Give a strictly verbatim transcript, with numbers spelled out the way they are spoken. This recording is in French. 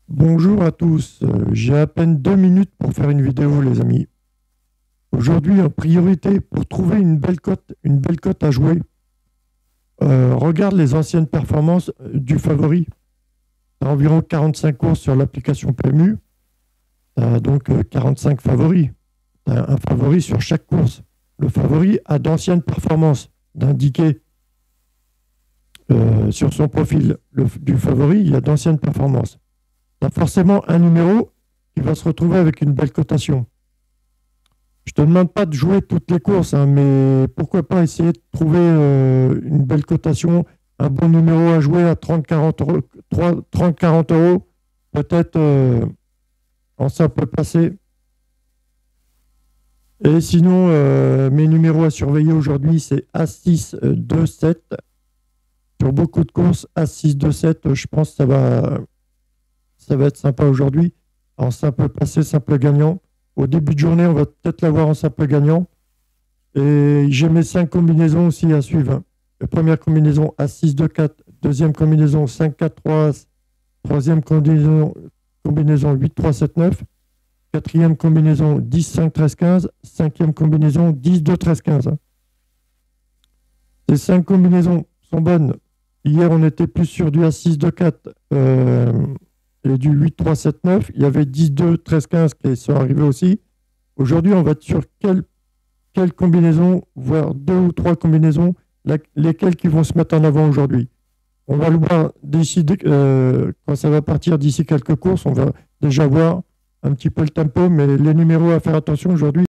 Bonjour à tous, Euh, j'ai à peine deux minutes pour faire une vidéo les amis. Aujourd'hui en priorité pour trouver une belle cote, une belle cote à jouer, euh, regarde les anciennes performances euh, du favori. Tu as environ quarante-cinq courses sur l'application P M U, tu as donc euh, quarante-cinq favoris. Tu as un favori sur chaque course. Le favori a d'anciennes performances, d'indiquer euh, sur son profil le- du favori, il y a d'anciennes performances. Tu as forcément un numéro qui va se retrouver avec une belle cotation. Je te demande pas de jouer toutes les courses, hein, mais pourquoi pas essayer de trouver euh, une belle cotation, un bon numéro à jouer à trente quarante euros, trente quarante euros, peut-être euh, en simple passé. Et sinon, euh, mes numéros à surveiller aujourd'hui, c'est A six, deux, sept. Sur beaucoup de courses, A six, deux, sept, je pense que ça va, ça va être sympa aujourd'hui. En simple passé, simple gagnant. Au début de journée, on va peut-être l'avoir en simple gagnant. Et j'ai mes cinq combinaisons aussi à suivre, hein. La première combinaison A six, deux, quatre. Deuxième combinaison cinq, quatre, trois, As. Troisième combinaison, combinaison huit, trois, sept, neuf. Quatrième combinaison dix, cinq, treize, quinze. Cinquième combinaison dix, deux, treize, quinze. hein. Ces cinq combinaisons sont bonnes. Hier, on était plus sur du A six, deux, quatre euh, et du huit, trois, sept, neuf. Il y avait dix, deux, treize, quinze qui sont arrivés aussi. Aujourd'hui, on va être sur quel quelles combinaisons, voire deux ou trois combinaisons, la, lesquelles qui vont se mettre en avant aujourd'hui. On va le voir d'ici, euh, quand ça va partir d'ici quelques courses, on va déjà voir un petit peu le tempo, mais les numéros à faire attention aujourd'hui.